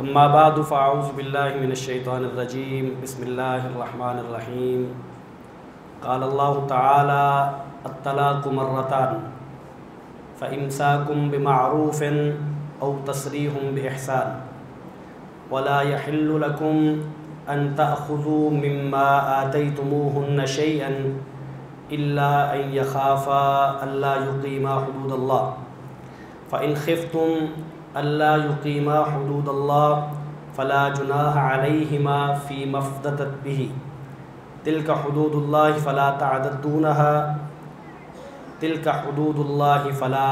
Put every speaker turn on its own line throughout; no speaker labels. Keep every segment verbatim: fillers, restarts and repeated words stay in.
اما بعد فاعوذ باللہ من الشیطان الرجیم بسم اللہ الرحمن الرحیم قال اللہ تعالی الطلاق مرتان فامساکم بمعروف او تسریح باحسان ولا يحل لكم ان تأخذوا مما آتيتموهن شيئا الا ان يخافا الا يقيما حدود الله فإن خفتم ألا يقيما حدود الله فلا جناح عليهما فيما افتدت به تلك حدود الله فلا تعتدونها تلك حدود الله فلا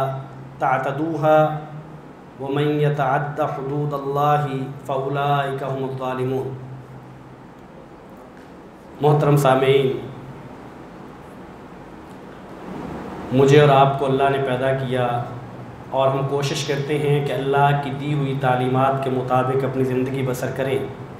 تعتدوها ومن يتعد حدود الله فأولئك هم الظالمون۔ محترم سامعین، مجھے اور آپ کو اللہ نے پیدا کیا اور ہم کوشش کرتے ہیں کہ اللہ کی دی ہوئی تعلیمات کے مطابق اپنی زندگی بسر کریں،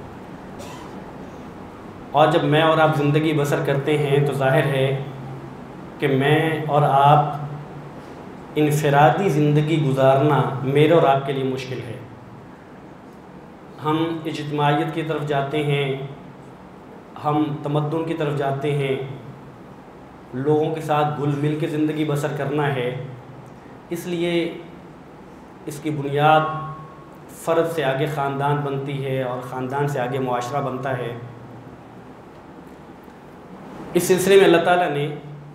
اور جب میں اور آپ زندگی بسر کرتے ہیں تو ظاہر ہے کہ میں اور آپ انفرادی زندگی گزارنا میرے اور آپ کے لیے مشکل ہے۔ ہم اجتماعیت کی طرف جاتے ہیں، ہم تمدن کی طرف جاتے ہیں، لوگوں کے ساتھ گل مل کے زندگی بسر کرنا ہے، اس لیے اس کی بنیاد فرد سے آگے خاندان بنتی ہے اور خاندان سے آگے معاشرہ بنتا ہے۔ اس سلسلے میں اللہ تعالیٰ نے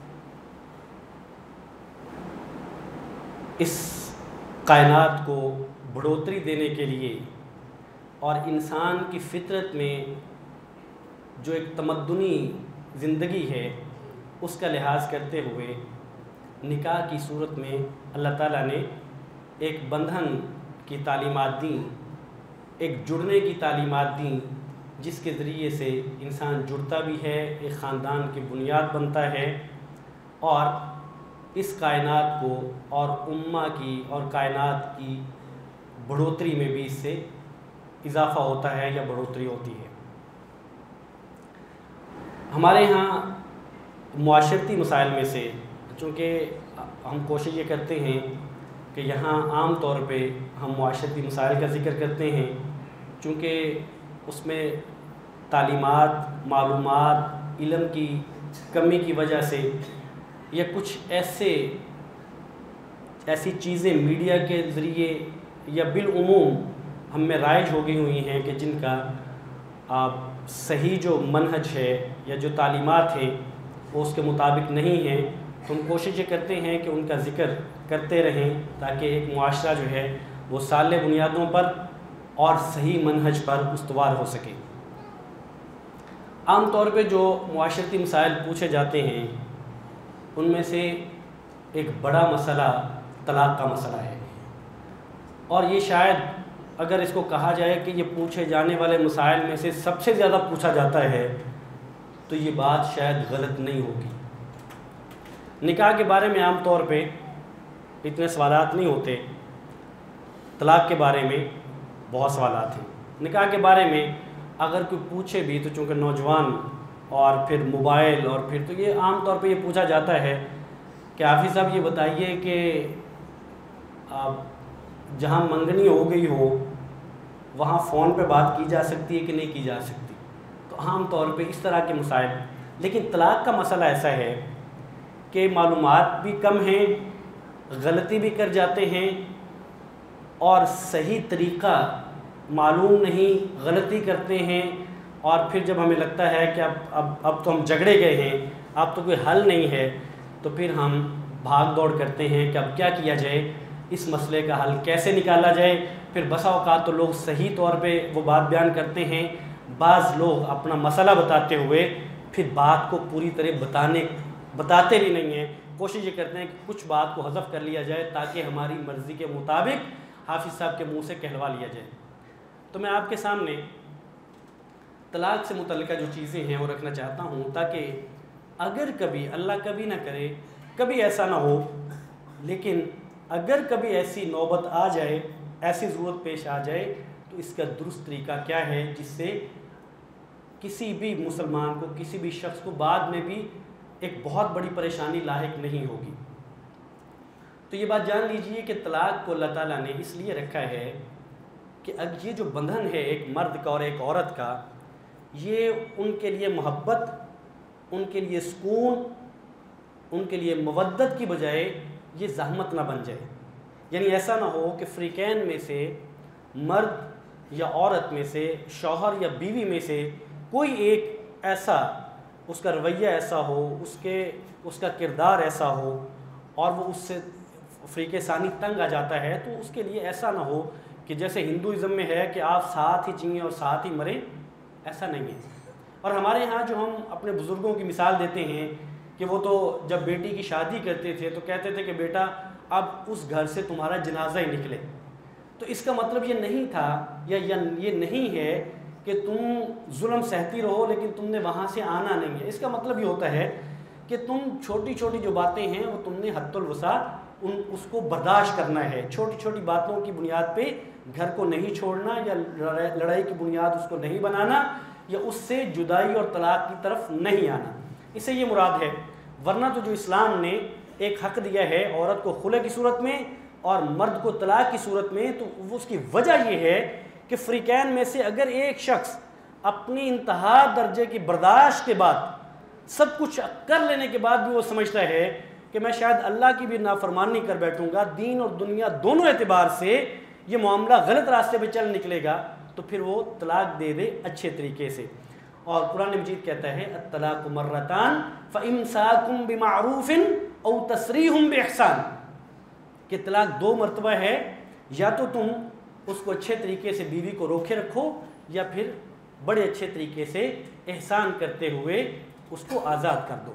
اس کائنات کو بڑھوتری دینے کے لیے اور انسان کی فطرت میں جو ایک تمدنی زندگی ہے اس کا لحاظ کرتے ہوئے نکاح کی صورت میں اللہ تعالیٰ نے ایک بندھن کی تعلیمات دیں، ایک جڑنے کی تعلیمات دیں، جس کے ذریعے سے انسان جڑتا بھی ہے، ایک خاندان کی بنیاد بنتا ہے، اور اس کائنات کو اور امہ کی اور کائنات کی بڑھوتری میں بھی اس سے اضافہ ہوتا ہے یا بڑھوتری ہوتی ہے۔ ہمارے ہاں معاشرتی مسائل میں سے، چونکہ ہم کوشش یہ کرتے ہیں کہ یہاں عام طور پہ ہم معاشرتی مسائل کا ذکر کرتے ہیں، چونکہ اس میں تعلیمات، معلومات، علم کی کمی کی وجہ سے یا کچھ ایسے ایسی چیزیں میڈیا کے ذریعے یا بالعموم ہم میں رائج ہو گئی ہوئی ہیں کہ جن کا صحیح جو منہج ہے یا جو تعلیمات ہیں وہ اس کے مطابق نہیں ہیں، تو ہم کوشش یہ کرتے ہیں کہ ان کا ذکر کرتے رہیں تاکہ ایک معاشرہ جو ہے وہ صالح بنیادوں پر اور صحیح منہج پر استوار ہو سکے۔ عام طور پہ جو معاشرتی مسائل پوچھے جاتے ہیں ان میں سے ایک بڑا مسئلہ طلاق کا مسئلہ ہے، اور یہ شاید اگر اس کو کہا جائے کہ یہ پوچھے جانے والے مسائل میں سے سب سے زیادہ پوچھا جاتا ہے تو یہ بات شاید غلط نہیں ہوگی۔ نکاح کے بارے میں عام طور پہ اتنے سوالات نہیں ہوتے، طلاق کے بارے میں بہت سوالات ہیں۔ نکاح کے بارے میں اگر کوئی پوچھے بھی تو چونکہ نوجوان اور پھر موبائل اور پھر تو یہ عام طور پہ یہ پوچھا جاتا ہے کہ حافظ صاحب یہ بتائیے کہ جہاں منگنی ہو گئی ہو وہاں فون پہ بات کی جا سکتی ہے کہ نہیں کی جا سکتی، تو عام طور پہ اس طرح کے مسائل۔ لیکن طلاق کا مسئلہ ایسا ہے کہ معلومات بھی کم ہیں، غلطی بھی کر جاتے ہیں، اور صحیح طریقہ معلوم نہیں، غلطی کرتے ہیں، اور پھر جب ہمیں لگتا ہے کہ اب اب اب تو ہم جھگڑے گئے ہیں، اب تو کوئی حل نہیں ہے، تو پھر ہم بھاگ دوڑ کرتے ہیں کہ اب کیا کیا جائے، اس مسئلے کا حل کیسے نکالا جائے۔ پھر بسا اوقات تو لوگ صحیح طور پہ وہ بات بیان کرتے ہیں، بعض لوگ اپنا مسئلہ بتاتے ہوئے پھر بات کو پوری طرح بتانے بتاتے بھی نہیں ہیں، کوشش یہ کرتے ہیں کہ کچھ بات کو حذف کر لیا جائے تاکہ ہماری مرضی کے مطابق حافظ صاحب کے منہ سے کہلوا لیا جائے۔ تو میں آپ کے سامنے طلاق سے متعلقہ جو چیزیں ہیں وہ رکھنا چاہتا ہوں تاکہ اگر کبھی اللہ کبھی نہ کرے کبھی ایسا نہ ہو، لیکن اگر کبھی ایسی نوبت آ جائے، ایسی ضرورت پیش آ جائے تو اس کا درست طریقہ کیا ہے جس سے کسی بھی مسلمان کو، کسی بھی شخص کو بعد میں بھی ایک بہت بڑی پریشانی لاحق نہیں ہوگی۔ تو یہ بات جان لیجئے کہ طلاق کو اللہ تعالیٰ نے اس لیے رکھا ہے کہ اب یہ جو بندھن ہے ایک مرد کا اور ایک عورت کا، یہ ان کے لیے محبت، ان کے لیے سکون، ان کے لیے مودت کی بجائے یہ زحمت نہ بن جائے. یعنی ایسا نہ ہو کہ فریقین میں سے مرد یا عورت میں سے، شوہر یا بیوی میں سے کوئی ایک ایسا، اس کا رویہ ایسا ہو، اس کے اس کا کردار ایسا ہو اور وہ اس سے فریق ثانی تنگ آ جاتا ہے، تو اس کے لیے ایسا نہ ہو کہ جیسے ہندوازم میں ہے کہ آپ ساتھ ہی جئیں اور ساتھ ہی مریں. ایسا نہیں ہے. اور ہمارے ہاں جو ہم اپنے بزرگوں کی مثال دیتے ہیں کہ وہ تو جب بیٹی کی شادی کرتے تھے تو کہتے تھے کہ بیٹا اب اس گھر سے تمہارا جنازہ ہی نکلے. تو اس کا مطلب یہ نہیں تھا یا یہ نہیں ہے کہ تم ظلم سہتی رہو لیکن تم نے وہاں سے آنا نہیں ہے. اس کا مطلب یہ ہوتا ہے کہ تم چھوٹی چھوٹی جو باتیں ہیں وہ تم نے حد الوسع ان اس کو برداشت کرنا ہے. چھوٹی چھوٹی باتوں کی بنیاد پہ گھر کو نہیں چھوڑنا یا لڑائی کی بنیاد اس کو نہیں بنانا یا اس سے جدائی اور طلاق کی طرف نہیں آنا. اس سے یہ مراد ہے. ورنہ تو جو اسلام نے ایک حق دیا ہے عورت کو خلع کی صورت میں اور مرد کو طلاق کی صورت میں، تو اس کی وجہ یہ ہے کہ فریقین میں سے اگر ایک شخص اپنی انتہا درجے کی برداشت کے بعد، سب کچھ کر لینے کے بعد بھی وہ سمجھتا ہے کہ میں شاید اللہ کی بھی نافرمانی کر بیٹھوں گا، دین اور دنیا دونوں اعتبار سے یہ معاملہ غلط راستے پہ چل نکلے گا، تو پھر وہ طلاق دے دے اچھے طریقے سے. اور قرآن مجید کہتا ہے الطلاق مرتان فامساکم بمعروف او تسریح باحسان، کہ طلاق دو مرتبہ ہے، یا تو تم اس کو اچھے طریقے سے بیوی کو روکے رکھو یا پھر بڑے اچھے طریقے سے احسان کرتے ہوئے اس کو آزاد کر دو.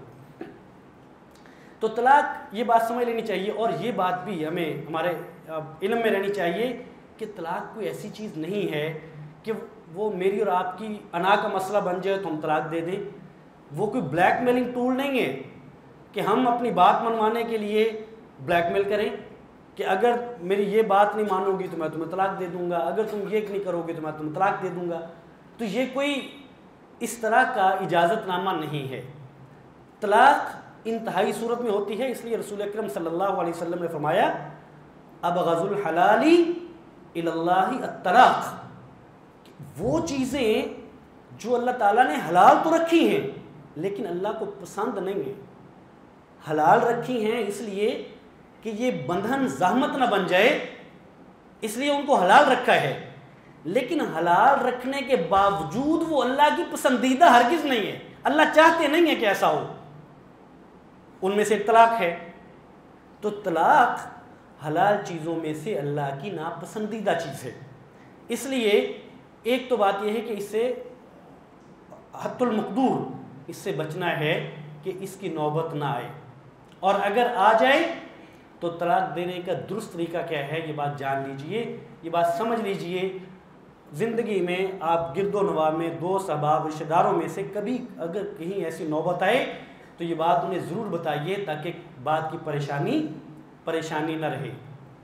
تو طلاق یہ بات سمجھ لینی چاہیے. اور یہ بات بھی ہمیں ہمارے علم میں رہنی چاہیے کہ طلاق کوئی ایسی چیز نہیں ہے کہ وہ میری اور آپ کی انا کا مسئلہ بن جائے تو ہم طلاق دے دیں. وہ کوئی بلیک میلنگ ٹول نہیں ہے کہ ہم اپنی بات منوانے کے لیے بلیک میل کریں کہ اگر میری یہ بات نہیں مانو گی تو میں تمہیں طلاق دے دوں گا، اگر تم یہ نہیں کرو گے تو میں تمہیں طلاق دے دوں گا. تو یہ کوئی اس طرح کا اجازت نامہ نہیں ہے. طلاق انتہائی صورت میں ہوتی ہے. اس لیے رسول اکرم صلی اللہ علیہ وسلم نے فرمایا ابغض الحلال الی اللہ الطلاق، وہ چیزیں جو اللہ تعالیٰ نے حلال تو رکھی ہیں لیکن اللہ کو پسند نہیں ہیں. حلال رکھی ہیں اس لیے کہ یہ بندھن زحمت نہ بن جائے، اس لیے ان کو حلال رکھا ہے، لیکن حلال رکھنے کے باوجود وہ اللہ کی پسندیدہ ہرگز نہیں ہے. اللہ چاہتے نہیں ہے کہ ایسا ہو. ان میں سے ایک طلاق ہے. تو طلاق حلال چیزوں میں سے اللہ کی ناپسندیدہ چیز ہے. اس لیے ایک تو بات یہ ہے کہ اس سے حد المقدور، اس سے بچنا ہے کہ اس کی نوبت نہ آئے، اور اگر آ جائے تو طلاق دینے کا درست طریقہ کیا ہے یہ بات جان لیجئے، یہ بات سمجھ لیجئے. زندگی میں آپ گرد و نواح میں دوست احباب رشتہ داروں میں سے کبھی اگر کہیں ایسی نوبت آئے تو یہ بات انہیں ضرور بتائیے تاکہ بات کی پریشانی پریشانی نہ رہے.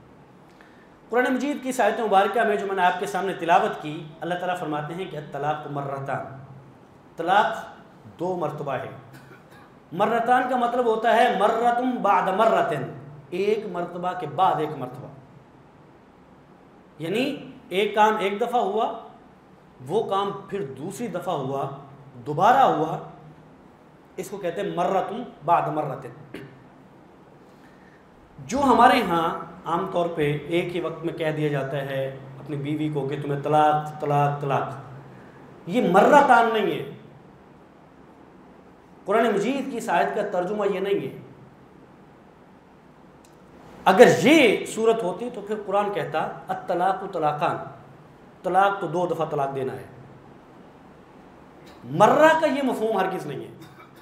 قرآن مجید کی آیت مبارکہ میں جو میں نے آپ کے سامنے تلاوت کی، اللہ تعالیٰ فرماتے ہیں کہ الطلاق مرتان، طلاق دو مرتبہ ہے. مرتان کا مطلب ہوتا ہے مرتم بعد مرتن، ایک مرتبہ کے بعد ایک مرتبہ. یعنی ایک کام ایک دفعہ ہوا، وہ کام پھر دوسری دفعہ ہوا، دوبارہ ہوا، اس کو کہتے ہیں مرتم بعد مرتن. جو ہمارے ہاں عام طور پہ ایک ہی وقت میں کہہ دیا جاتا ہے اپنی بیوی کو کہ تمہیں طلاق طلاق طلاق، یہ مرتان نہیں ہے. قرآن مجید کی اس آیت کا ترجمہ یہ نہیں ہے. اگر یہ صورت ہوتی تو پھر قرآن کہتا الطلاق طلاقان، طلاق تو دو دفعہ طلاق دینا ہے. مرہ کا یہ مفہوم ہرگز نہیں ہے.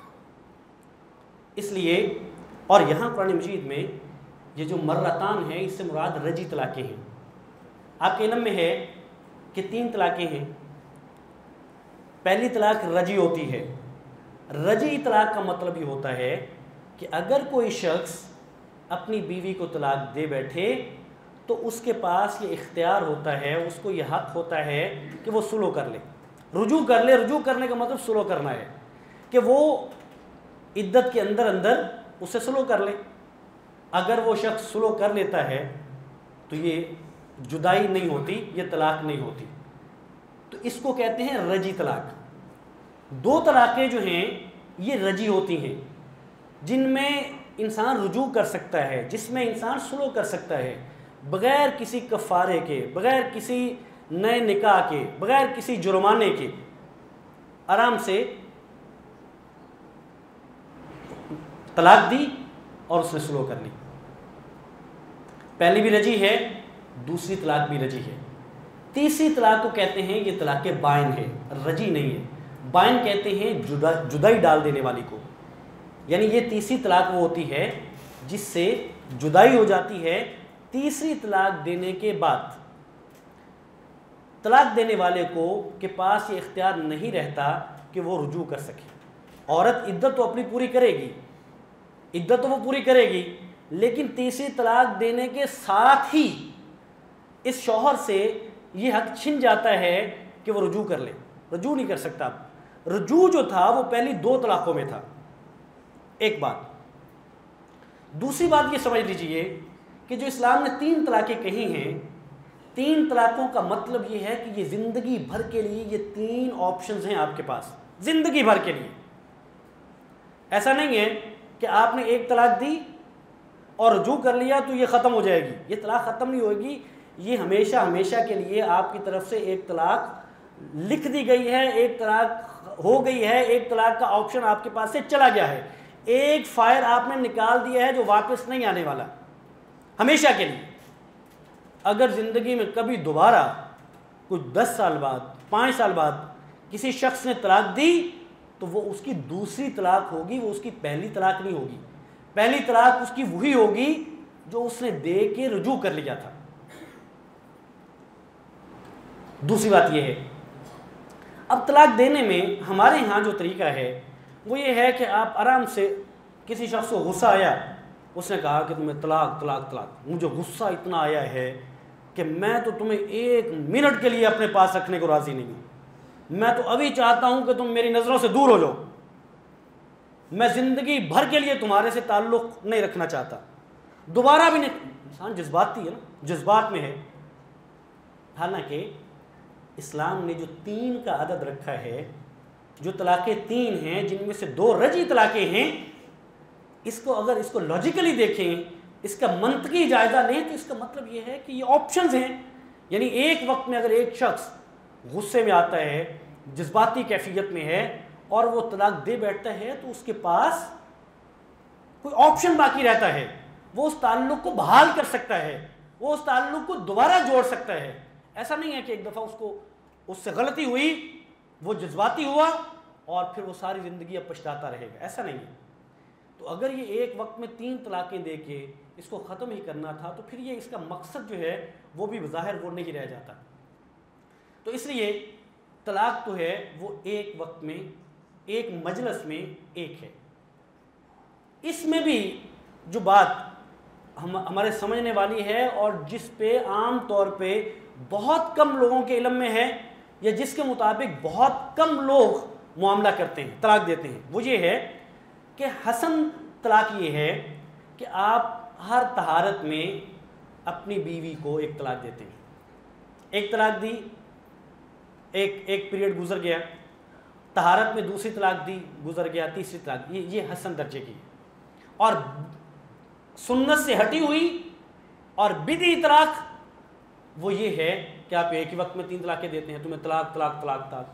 اس لیے اور یہاں قرآن مجید میں یہ جو مرتان ہے اس سے مراد رجی طلاقیں ہیں. آپ کے علم میں ہے کہ تین طلاقیں ہیں. پہلی طلاق رجی ہوتی ہے. رجی طلاق کا مطلب یہ ہوتا ہے کہ اگر کوئی شخص اپنی بیوی کو طلاق دے بیٹھے تو اس کے پاس یہ اختیار ہوتا ہے، اس کو یہ حق ہوتا ہے کہ وہ سلو کر لے، رجوع کر لے. رجوع کرنے کا مطلب سلو کرنا ہے کہ وہ عدت کے اندر اندر اسے سلو کر لے. اگر وہ شخص سلو کر لیتا ہے تو یہ جدائی نہیں ہوتی، یہ طلاق نہیں ہوتی، تو اس کو کہتے ہیں رجی طلاق۔ دو طلاقیں جو ہیں یہ رجی ہوتی ہیں، جن میں انسان رجوع کر سکتا ہے، جس میں انسان سلو کر سکتا ہے، بغیر کسی کفارے کے، بغیر کسی نئے نکاح کے، بغیر کسی جرمانے کے، آرام سے طلاق دی اور اس نے سلو کر لی۔ پہلی بھی رجی ہے، دوسری طلاق بھی رجی ہے۔ تیسری طلاق کو کہتے ہیں یہ طلاق بائن ہے، رجی نہیں ہے۔ بائن کہتے ہیں جدا جدائی ڈال دینے والی کو، یعنی یہ تیسری طلاق وہ ہوتی ہے جس سے جدائی ہو جاتی ہے۔ تیسری طلاق دینے کے بعد طلاق دینے والے کو کے پاس یہ اختیار نہیں رہتا کہ وہ رجوع کر سکے۔ عورت عدت تو اپنی پوری کرے گی، عدت تو وہ پوری کرے گی، لیکن تیسری طلاق دینے کے ساتھ ہی اس شوہر سے یہ حق چھن جاتا ہے کہ وہ رجوع کر لے۔ رجوع نہیں کر سکتا۔ رجوع جو تھا وہ پہلی دو طلاقوں میں تھا، ایک بات۔ دوسری بات یہ سمجھ لیجئے کہ جو اسلام نے تین طلاقیں کہی ہیں، تین طلاقوں کا مطلب یہ ہے کہ یہ زندگی بھر کے لیے یہ تین آپشنز ہیں آپ کے پاس، زندگی بھر کے لیے۔ ایسا نہیں ہے کہ آپ نے ایک طلاق دی اور رجوع کر لیا تو یہ ختم ہو جائے گی، یہ طلاق ختم نہیں ہوئے گی، یہ ہمیشہ ہمیشہ کے لیے آپ کی طرف سے ایک طلاق لکھ دی گئی ہے، ایک طلاق ہو گئی ہے، ایک طلاق کا آپشن آپ کے پاس سے چلا گیا ہے، ایک فائر آپ نے نکال دیا ہے جو واپس نہیں آنے والا، ہمیشہ کے لیے۔ اگر زندگی میں کبھی دوبارہ کچھ دس سال بعد، پانچ سال بعد کسی شخص نے طلاق دی تو وہ اس کی دوسری طلاق ہوگی، وہ اس کی پہلی طلاق نہیں ہوگی۔ پہلی طلاق اس کی وہی ہوگی جو اس نے دے کے رجوع کر لیا تھا۔ دوسری بات یہ ہے، اب طلاق دینے میں ہمارے ہاں جو طریقہ ہے وہ یہ ہے کہ آپ آرام سے، کسی شخص کو غصہ آیا، اس نے کہا کہ تمہیں طلاق طلاق طلاق، مجھے غصہ اتنا آیا ہے کہ میں تو تمہیں ایک منٹ کے لیے اپنے پاس رکھنے کو راضی نہیں ہوں، میں تو ابھی چاہتا ہوں کہ تم میری نظروں سے دور ہو جاؤ، میں زندگی بھر کے لیے تمہارے سے تعلق نہیں رکھنا چاہتا، دوبارہ بھی نہیں۔ انسان جذباتی ہے نا، جذبات میں ہے۔ حالانکہ اسلام نے جو تین کا عدد رکھا ہے، جو طلاقیں تین ہیں جن میں سے دو رجی طلاقیں ہیں، اس کو اگر اس کو لاجیکلی دیکھیں، اس کا منطقی جائزہ لیں تو اس کا مطلب یہ ہے کہ یہ آپشنز ہیں، یعنی ایک وقت میں اگر ایک شخص غصے میں آتا ہے، جذباتی کیفیت میں ہے اور وہ طلاق دے بیٹھتا ہے تو اس کے پاس کوئی آپشن باقی رہتا ہے، وہ اس تعلق کو بحال کر سکتا ہے، وہ اس تعلق کو دوبارہ جوڑ سکتا ہے۔ ایسا نہیں ہے کہ ایک دفعہ اس کو اس سے غلطی ہوئی، وہ جذباتی ہوا اور پھر وہ ساری زندگی اب پچھتاتا رہے گا، ایسا نہیں ہے۔ تو اگر یہ ایک وقت میں تین طلاقیں دے کے اس کو ختم ہی کرنا تھا تو پھر یہ اس کا مقصد جو ہے وہ بھی بظاہر وہ نہیں رہ جاتا۔ تو اس لیے طلاق تو ہے وہ ایک وقت میں، ایک مجلس میں ایک ہے۔ اس میں بھی جو بات ہم ہمارے سمجھنے والی ہے اور جس پہ عام طور پہ بہت کم لوگوں کے علم میں ہے، یا جس کے مطابق بہت کم لوگ معاملہ کرتے ہیں، طلاق دیتے ہیں، وہ یہ ہے کہ حسن طلاق یہ ہے کہ آپ ہر طہارت میں اپنی بیوی کو ایک طلاق دیتے ہیں۔ ایک طلاق دی، ایک ایک پیریڈ گزر گیا، طہارت میں دوسری طلاق دی، گزر گیا، تیسری طلاق، یہ یہ حسن درجے کی۔ اور سنت سے ہٹی ہوئی اور بدعی طلاق وہ یہ ہے کہ آپ ایک ہی وقت میں تین طلاقیں دیتے ہیں، تمہیں طلاق طلاق طلاق طلاق۔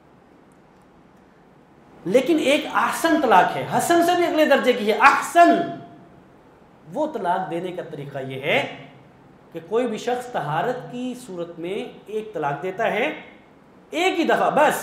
لیکن ایک احسن طلاق ہے، حسن سے بھی اگلے درجے کی ہے، احسن۔ وہ طلاق دینے کا طریقہ یہ ہے کہ کوئی بھی شخص طہارت کی صورت میں ایک طلاق دیتا ہے، ایک ہی دفعہ بس،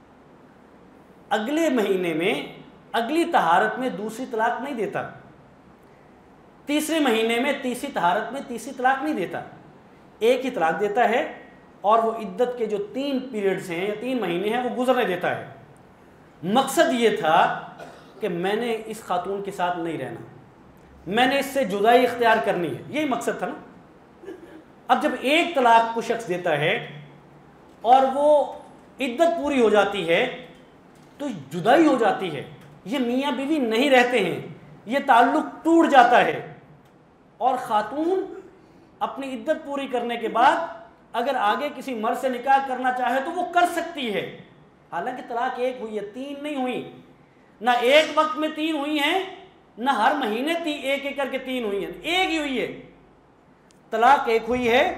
اگلے مہینے میں اگلی طہارت میں دوسری طلاق نہیں دیتا، تیسرے مہینے میں تیسری طہارت میں تیسری طلاق نہیں دیتا، ایک ہی طلاق دیتا ہے اور وہ عدت کے جو تین پیریڈز ہیں یا تین مہینے ہیں وہ گزرنے دیتا ہے۔ مقصد یہ تھا کہ میں نے اس خاتون کے ساتھ نہیں رہنا، میں نے اس سے جدائی اختیار کرنی ہے، یہی مقصد تھا نا۔ اب جب ایک طلاق کو شخص دیتا ہے اور وہ عدت پوری ہو جاتی ہے تو جدائی ہو جاتی ہے، یہ میاں بیوی نہیں رہتے ہیں، یہ تعلق ٹوٹ جاتا ہے اور خاتون اپنی عدت پوری کرنے کے بعد اگر آگے کسی مرد سے نکاح کرنا چاہے تو وہ کر سکتی ہے. حالانکہ طلاق ایک ہوئی ہے، تین نہیں ہوئی. نہ ایک وقت میں تین ہوئی ہیں، نہ ہر مہینے تین ایک ایک کر کے تین ہوئی ہیں، ایک ہی ہوئی ہے. طلاق ایک ہوئی ہے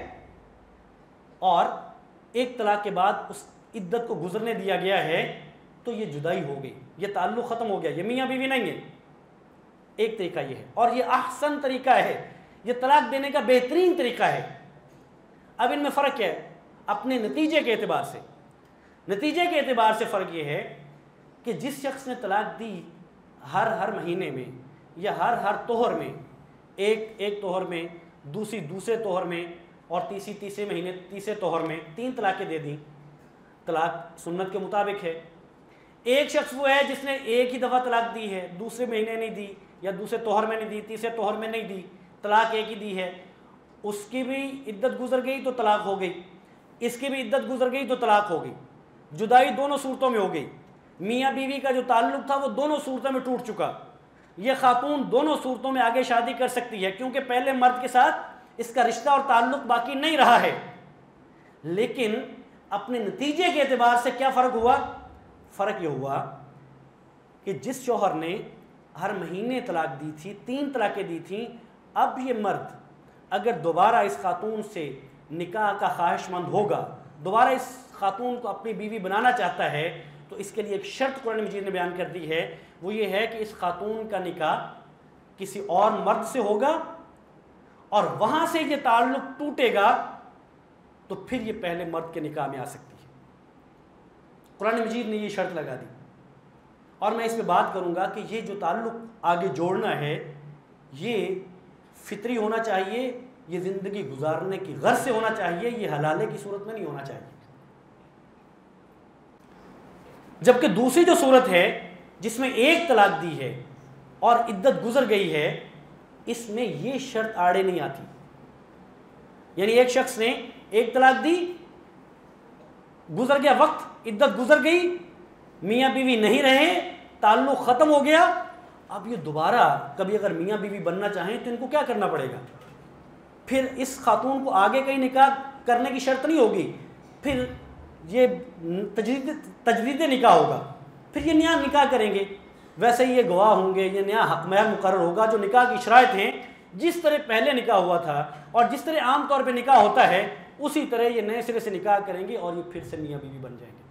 اور ایک طلاق کے بعد اس عدت کو گزرنے دیا گیا ہے تو یہ جدائی ہو گئی، یہ تعلق ختم ہو گیا، یہ میاں بیوی نہیں ہے. ایک طریقہ یہ ہے، اور یہ احسن طریقہ ہے، یہ طلاق دینے کا بہترین طریقہ ہے. اب ان میں فرق ہے اپنے نتیجے کے اعتبار سے. نتیجے کے اعتبار سے فرق یہ ہے کہ جس شخص نے طلاق دی ہر ہر مہینے میں یا ہر ہر توہر میں، ایک ایک توہر میں، دوسری دوسرے توہر میں، اور تیسری تیسرے مہینے تیسرے توہر میں تین طلاقیں دے دیں، طلاق سنت کے مطابق ہے. ایک شخص وہ ہے جس نے ایک ہی دفعہ طلاق دی ہے، دوسرے مہینے نہیں دی یا دوسرے توہر میں نہیں دی، تیسرے توہر میں نہیں دی، طلاق ایک ہی دی ہے. اس کی بھی عدت گزر گئی تو طلاق ہو گئی، اس کی بھی عدت گزر گئی تو طلاق ہو گئی. جدائی دونوں صورتوں میں ہو گئی. میاں بیوی کا جو تعلق تھا وہ دونوں صورتوں میں ٹوٹ چکا. یہ خاتون دونوں صورتوں میں آگے شادی کر سکتی ہے کیونکہ پہلے مرد کے ساتھ اس کا رشتہ اور تعلق باقی نہیں رہا ہے. لیکن اپنے نتیجے کے اعتبار سے کیا فرق ہوا؟ فرق یہ ہوا کہ جس شوہر نے ہر مہینے طلاق دی تھی، تین طلاقیں دی تھیں، اب یہ مرد اگر دوبارہ اس خاتون سے نکاح کا خواہش مند ہوگا، دوبارہ اس خاتون کو اپنی بیوی بنانا چاہتا ہے، تو اس کے لیے ایک شرط قرآن مجید نے بیان کر دی ہے. وہ یہ ہے کہ اس خاتون کا نکاح کسی اور مرد سے ہوگا اور وہاں سے یہ تعلق ٹوٹے گا تو پھر یہ پہلے مرد کے نکاح میں آ سکتی ہے. قرآن مجید نے یہ شرط لگا دی. اور میں اس پہ بات کروں گا کہ یہ جو تعلق آگے جوڑنا ہے یہ فطری ہونا چاہیے، یہ زندگی گزارنے کی غرض سے ہونا چاہیے، یہ حلالے کی صورت میں نہیں ہونا چاہیے. جبکہ دوسری جو صورت ہے جس میں ایک طلاق دی ہے اور عدت گزر گئی ہے، اس میں یہ شرط آڑے نہیں آتی. یعنی ایک شخص نے ایک طلاق دی، گزر گیا وقت، عدت گزر گئی، میاں بیوی نہیں رہے، تعلق ختم ہو گیا. اب یہ دوبارہ کبھی اگر میاں بیوی بننا چاہیں تو ان کو کیا کرنا پڑے گا؟ پھر اس خاتون کو آگے کہیں نکاح کرنے کی شرط نہیں ہوگی، پھر یہ تجدید تجدید نکاح ہوگا، پھر یہ نیا نکاح کریں گے. ویسے ہی یہ گواہ ہوں گے، یہ نیا حق مہر مقرر ہوگا. جو نکاح کی شرائط ہیں، جس طرح پہلے نکاح ہوا تھا اور جس طرح عام طور پہ نکاح ہوتا ہے، اسی طرح یہ نئے سرے سے نکاح کریں گے اور یہ پھر سے میاں بیوی بن جائیں گے.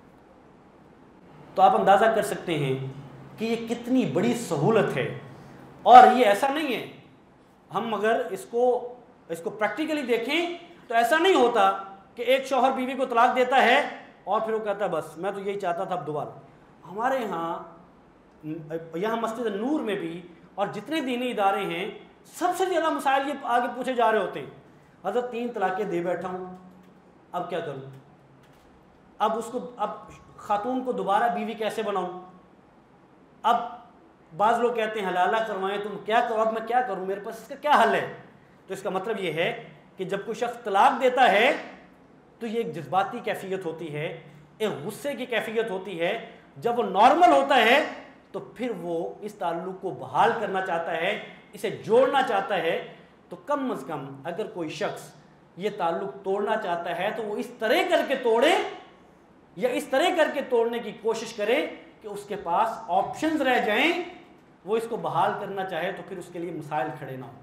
تو آپ اندازہ کر سکتے ہیں کہ یہ کتنی بڑی سہولت ہے. اور یہ ایسا نہیں ہے، ہم اگر اس کو اس کو پریکٹیکلی دیکھیں تو ایسا نہیں ہوتا کہ ایک شوہر بیوی کو طلاق دیتا ہے اور پھر وہ کہتا ہے بس میں تو یہی چاہتا تھا اب دوبارہ. ہمارے ہاں یہاں مسجد نور میں بھی اور جتنے دینی ادارے ہیں، سب سے زیادہ مسائل یہ آگے پوچھے جا رہے ہوتے ہیں. حضرت تین طلاقیں دے بیٹھا ہوں، اب کیا کروں؟ اب اس کو اب خاتون کو دوبارہ بیوی کیسے بناؤں؟ اب بعض لوگ کہتے ہیں حلالہ کروائیں، تم کیا کرو، اب میں کیا کروں، میرے پاس اس کا کیا حل ہے؟ تو اس کا مطلب یہ ہے کہ جب کوئی شخص طلاق دیتا ہے تو یہ ایک جذباتی کیفیت ہوتی ہے، ایک غصے کی کیفیت ہوتی ہے. جب وہ نارمل ہوتا ہے تو پھر وہ اس تعلق کو بحال کرنا چاہتا ہے، اسے جوڑنا چاہتا ہے. تو کم از کم اگر کوئی شخص یہ تعلق توڑنا چاہتا ہے تو وہ اس طرح کر کے توڑے یا اس طرح کر کے توڑنے کی کوشش کرے کہ اس کے پاس آپشنز رہ جائیں. وہ اس کو بحال کرنا چاہے تو پھر اس کے لیے مسائل کھڑے نہ ہوں.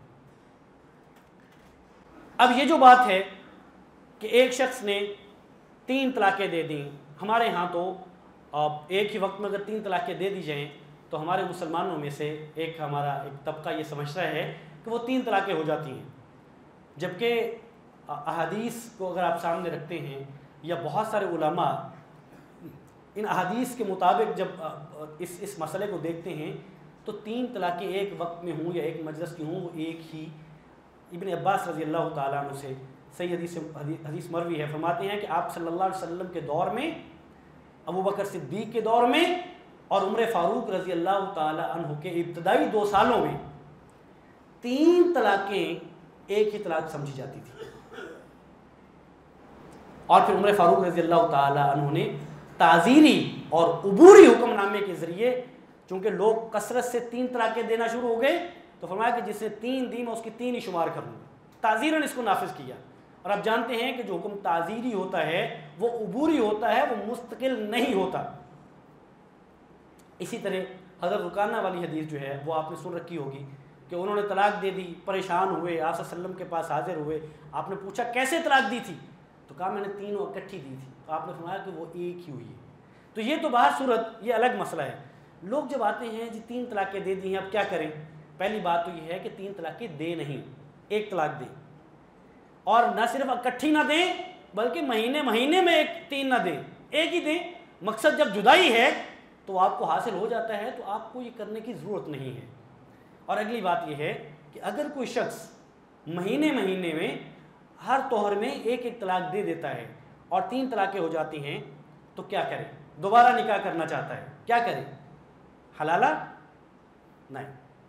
اب یہ جو بات ہے کہ ایک شخص نے تین طلاقیں دے دیں، ہمارے ہاں تو ایک ہی وقت میں اگر تین طلاقیں دے دی جائیں تو ہمارے مسلمانوں میں سے ایک ہمارا ایک طبقہ یہ سمجھتا ہے کہ وہ تین طلاقیں ہو جاتی ہیں. جبکہ احادیث کو اگر آپ سامنے رکھتے ہیں یا بہت سارے علماء ان احادیث کے مطابق جب اس اس مسئلے کو دیکھتے ہیں تو تین طلاقیں ایک وقت میں ہوں یا ایک مجلس کی ہوں وہ ایک ہی. ابن عباس رضی اللہ تعالیٰ عنہ سے صحیح حدیث حدیث مروی ہے، فرماتے ہیں کہ آپ صلی اللہ علیہ وسلم کے دور میں، ابو بکر صدیق کے دور میں اور عمر فاروق رضی اللہ تعالیٰ عنہ کے ابتدائی دو سالوں میں تین طلاقیں ایک ہی طلاق سمجھی جاتی تھی. اور پھر عمر فاروق رضی اللہ تعالیٰ عنہ نے تعزیری اور عبوری حکم نامے کے ذریعے، چونکہ لوگ کثرت سے تین طلاقیں دینا شروع ہو گئے، تو فرمایا کہ جس نے تین دی میں اس کی تین ہی شمار کروں گا. تعزیراً اس کو نافذ کیا. اور آپ جانتے ہیں کہ جو حکم تعزیری ہوتا ہے وہ عبوری ہوتا ہے, وہ مستقل نہیں ہوتا. اسی طرح حضرت رکانہ والی حدیث جو ہے وہ آپ نے سن رکھی ہوگی کہ انہوں نے طلاق دے دی, پریشان ہوئے, آپ صلی اللہ علیہ وسلم کے پاس حاضر ہوئے. آپ نے پوچھا کیسے طلاق دی تھی؟ تو کہا میں نے تینوں اکٹھی دی تھی. تو آپ نے فرمایا کہ وہ ایک ہی ہوئی ہے. تو یہ تو باہر صورت یہ الگ مسئلہ ہے. لوگ جب آتے ہیں جی تین طلاقیں دے دی ہیں اب کیا کریں؟ پہلی بات تو یہ ہے کہ تین طلاقیں دے نہیں, ایک طلاق دیں, اور نہ صرف اکٹھی نہ دیں بلکہ مہینے مہینے میں ایک تین نہ دیں, ایک ہی دیں. مقصد جب جدائی ہے تو آپ کو حاصل ہو جاتا ہے, تو آپ کو یہ کرنے کی ضرورت نہیں ہے. اور اگلی بات یہ ہے کہ اگر کوئی شخص مہینے مہینے میں ہر طہر میں ایک ایک طلاق دے دیتا ہے اور تین طلاقیں ہو جاتی ہیں تو کیا کرے؟ دوبارہ نکاح کرنا چاہتا ہے, کیا کرے؟ حلالہ نہیں.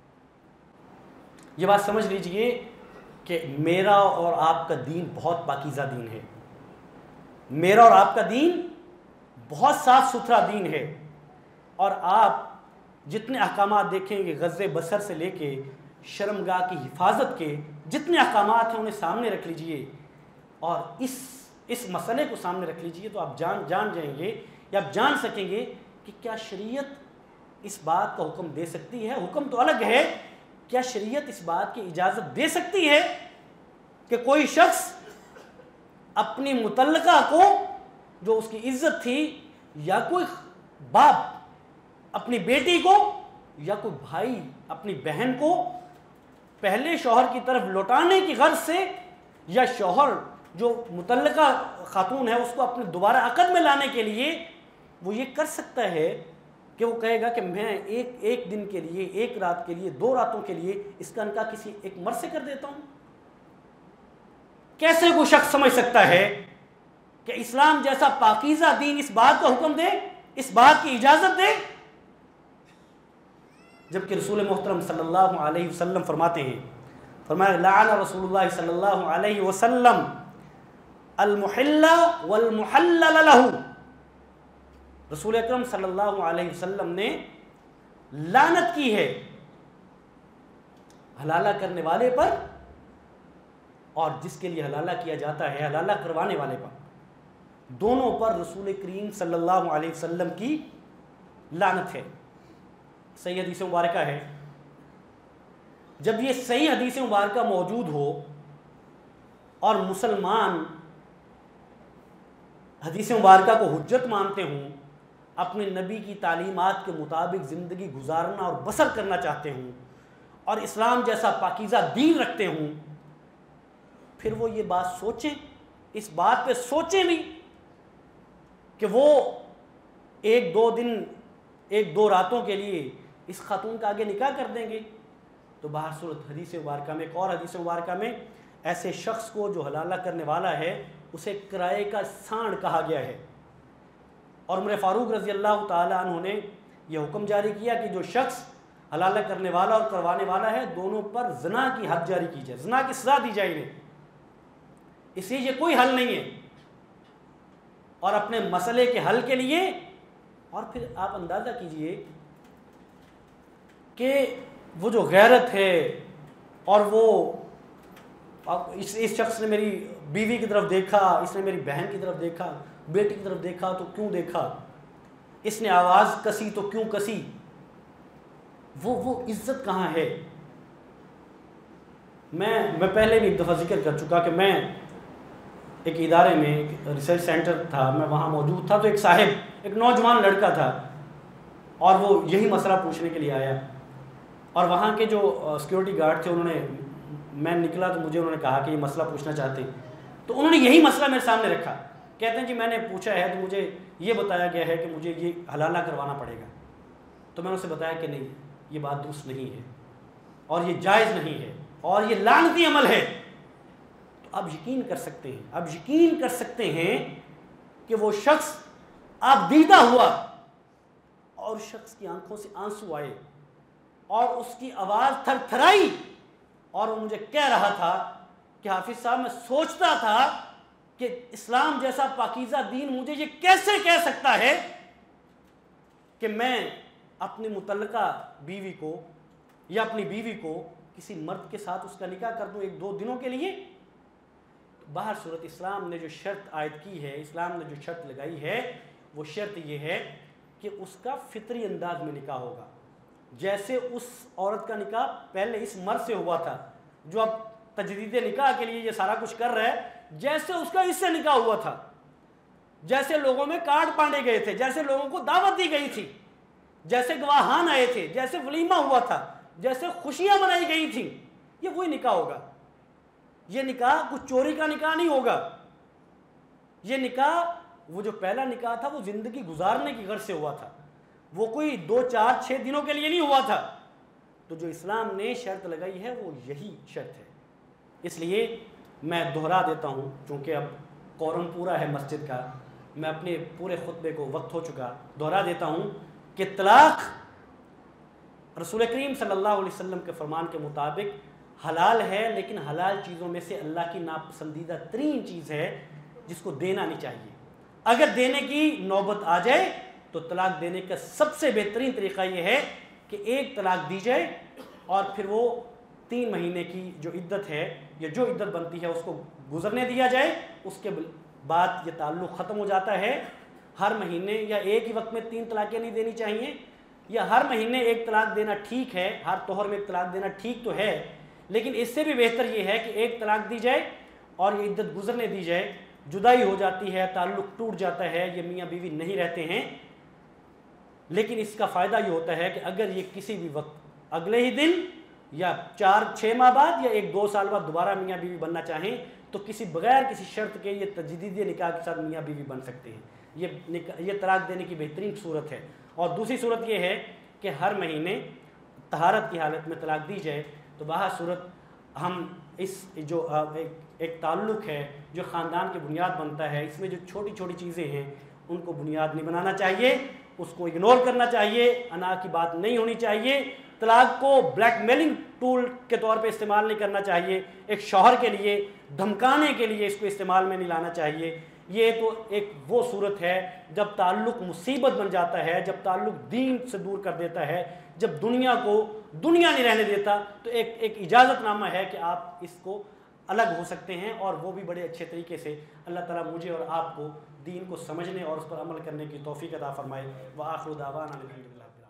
یہ بات سمجھ لیجئے کہ میرا اور آپ کا دین بہت پاکیزہ دین ہے. میرا اور آپ کا دین بہت صاف ستھرا دین ہے. اور آپ جتنے احکامات دیکھیں گے غض بصر سے لے کے شرمگاہ کی حفاظت کے جتنے احکامات ہیں انہیں سامنے رکھ لیجئے اور اس اس مسئلے کو سامنے رکھ لیجئے تو آپ جان جان جائیں گے یا آپ جان سکیں گے کہ کیا شریعت اس بات کا حکم دے سکتی ہے. حکم تو الگ ہے, کیا شریعت اس بات کی اجازت دے سکتی ہے کہ کوئی شخص اپنی متعلقہ کو جو اس کی عزت تھی, یا کوئی باپ اپنی بیٹی کو, یا کوئی بھائی اپنی بہن کو پہلے شوہر کی طرف لوٹانے کی غرض سے, یا شوہر جو متعلقہ خاتون ہے اس کو اپنے دوبارہ عقد میں لانے کے لیے وہ یہ کر سکتا ہے کہ وہ کہے گا کہ میں ایک ایک دن کے لیے, ایک رات کے لیے, دو راتوں کے لیے اس کا نکاح کسی ایک مرد سے کر دیتا ہوں؟ کیسے کوئی شخص سمجھ سکتا ہے کہ اسلام جیسا پاکیزہ دین اس بات کا حکم دے, اس بات کی اجازت دے؟ جبکہ رسول محترم صلی اللہ علیہ وسلم فرماتے ہیں, فرمایا لعن رسول اللہ صلی اللہ علیہ وسلم المحل والمحلل له. رسول اکرم صلی اللہ علیہ وسلم نے لعنت کی ہے حلالہ کرنے والے پر اور جس کے لیے حلالہ کیا جاتا ہے حلالہ کروانے والے پر. دونوں پر رسول کریم صلی اللہ علیہ وسلم کی لعنت ہے. صحیح حدیث مبارکہ ہے. جب یہ صحیح حدیث مبارکہ موجود ہو اور مسلمان حدیث مبارکہ کو حجت مانتے ہوں, اپنے نبی کی تعلیمات کے مطابق زندگی گزارنا اور بسر کرنا چاہتے ہوں, اور اسلام جیسا پاکیزہ دین رکھتے ہوں, پھر وہ یہ بات سوچیں, اس بات پہ سوچیں بھی کہ وہ ایک دو دن ایک دو راتوں کے لیے اس خاتون کا آگے نکاح کر دیں گے. تو باہر صورت حدیث مبارکہ میں, ایک اور حدیث مبارکہ میں ایسے شخص کو جو حلالہ کرنے والا ہے اسے کرائے کا سانڈ کہا گیا ہے. اور عمر فاروق رضی اللہ تعالی عنہ نے یہ حکم جاری کیا کہ جو شخص حلالہ کرنے والا اور کروانے والا ہے دونوں پر زنا کی حد جاری کی جائے, زنا کی سزا دی جائے انہیں. اس لیے یہ کوئی حل نہیں ہے. اور اپنے مسئلے کے حل کے لیے, اور پھر آپ اندازہ کیجئے کہ وہ جو غیرت ہے اور وہ اس اس شخص نے میری بیوی کی طرف دیکھا, اس نے میری بہن کی طرف دیکھا, بیٹی کی طرف دیکھا تو کیوں دیکھا, اس نے آواز کسی تو کیوں کسی, وہ وہ عزت کہاں ہے؟ میں میں پہلے بھی ایک دفعہ ذکر کر چکا کہ میں ایک ادارے میں ایک ریسرچ سینٹر تھا, میں وہاں موجود تھا. تو ایک صاحب, ایک نوجوان لڑکا تھا اور وہ یہی مسئلہ پوچھنے کے لیے آیا. اور وہاں کے جو سیکورٹی گارڈ تھے انہوں نے, میں نکلا تو مجھے انہوں نے کہا کہ یہ مسئلہ پوچھنا چاہتے ہیں. تو انہوں نے یہی مسئلہ میرے سامنے رکھا. کہتے ہیں جی میں نے پوچھا ہے تو مجھے یہ بتایا گیا ہے کہ مجھے یہ حلالہ کروانا پڑے گا. تو میں نے اسے بتایا کہ نہیں, یہ بات درست نہیں ہے اور یہ جائز نہیں ہے اور یہ لعنتی عمل ہے. تو آپ یقین کر سکتے ہیں, آپ یقین کر سکتے ہیں کہ وہ شخص آپ دیدہ ہوا اور شخص کی آنکھوں سے آنسو آئے اور اس کی آواز تھر تھرائی اور وہ مجھے کہہ رہا تھا کہ حافظ صاحب میں سوچتا تھا کہ اسلام جیسا پاکیزہ دین مجھے یہ کیسے کہہ سکتا ہے کہ میں اپنی متعلقہ بیوی کو یا اپنی بیوی کو کسی مرد کے ساتھ اس کا نکاح کر دوں ایک دو دنوں کے لیے؟ باہر صورت اسلام نے جو شرط عائد کی ہے، اسلام نے جو شرط لگائی ہے، وہ شرط یہ ہے کہ اس کا فطری انداز میں نکاح ہوگا، جیسے اس عورت کا نکاح پہلے اس مرد سے ہوا تھا جو اب تجدید نکاح کے لیے یہ سارا کچھ کر رہا ہے، جیسے اس کا اس سے نکاح ہوا تھا، جیسے لوگوں میں کارڈ بانٹے گئے تھے، جیسے لوگوں کو دعوت دی گئی تھی، جیسے گواہان آئے تھے، جیسے ولیمہ ہوا تھا، جیسے خوشیاں منائی گئی تھیں، یہ وہی نکاح ہوگا۔ یہ نکاح کچھ چوری کا نکاح نہیں ہوگا، یہ نکاح وہ جو پہلا نکاح تھا وہ زندگی گزارنے کی غرض سے ہوا تھا، وہ کوئی دو چار چھ دنوں کے لیے نہیں ہوا تھا۔ تو جو اسلام نے شرط لگائی ہے وہ یہی شرط ہے۔ اس لیے میں دہرا دیتا ہوں، چونکہ اب قورم پورا ہے مسجد کا، میں اپنے پورے خطبے کو وقت ہو چکا، دہرا دیتا ہوں کہ طلاق رسول کریم صلی اللہ علیہ وسلم کے فرمان کے مطابق حلال ہے، لیکن حلال چیزوں میں سے اللہ کی ناپسندیدہ ترین چیز ہے جس کو دینا نہیں چاہیے۔ اگر دینے کی نوبت آ جائے تو طلاق دینے کا سب سے بہترین طریقہ یہ ہے کہ ایک طلاق دی جائے اور پھر وہ تین مہینے کی جو عدت ہے یا جو عدت بنتی ہے اس کو گزرنے دیا جائے، اس کے بعد یہ تعلق ختم ہو جاتا ہے۔ ہر مہینے یا ایک ہی وقت میں تین طلاقیں نہیں دینی چاہیے، یا ہر مہینے ایک طلاق دینا ٹھیک ہے، ہر طہر میں ایک طلاق دینا ٹھیک تو ہے، لیکن اس سے بھی بہتر یہ ہے کہ ایک طلاق دی جائے اور یہ عدت گزرنے دی جائے، جدائی ہو جاتی ہے، تعلق ٹوٹ جاتا ہے، یہ میاں بیوی نہیں رہتے ہیں۔ لیکن اس کا فائدہ یہ ہوتا ہے کہ اگر یہ کسی بھی وقت اگلے ہی دن یا چار چھ ماہ بعد یا ایک دو سال بعد دوبارہ میاں بیوی بننا چاہیں تو کسی بغیر کسی شرط کے یہ تجدید نکاح کے ساتھ میاں بیوی بن سکتے ہیں۔ یہ یہ طلاق دینے کی بہترین صورت ہے۔ اور دوسری صورت یہ ہے کہ ہر مہینے طہارت کی حالت میں طلاق دی جائے، تو باہر صورت ہم اس جو ایک تعلق ہے جو خاندان کی بنیاد بنتا ہے، اس میں جو چھوٹی چھوٹی چیزیں ہیں ان کو بنیاد نہیں بنانا چاہیے، اس کو اگنور کرنا چاہیے، انا کی بات نہیں ہونی چاہیے، طلاق کو بلیک میلنگ ٹول کے طور پہ استعمال نہیں کرنا چاہیے، ایک شوہر کے لیے دھمکانے کے لیے اس کو استعمال میں نہیں لانا چاہیے۔ یہ تو ایک وہ صورت ہے جب تعلق مصیبت بن جاتا ہے، جب تعلق دین سے دور کر دیتا ہے، جب دنیا کو دنیا نہیں رہنے دیتا، تو ایک ایک اجازت نامہ ہے کہ آپ اس کو الگ ہو سکتے ہیں، اور وہ بھی بڑے اچھے طریقے سے۔ اللہ تعالیٰ مجھے اور آپ کو دین کو سمجھنے اور اس پر عمل کرنے کی توفیق عطا فرمائے۔ وآخر دعوانا الحمدللہ۔